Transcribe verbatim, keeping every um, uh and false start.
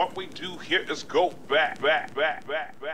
what we do here is go back, back, back, back, back.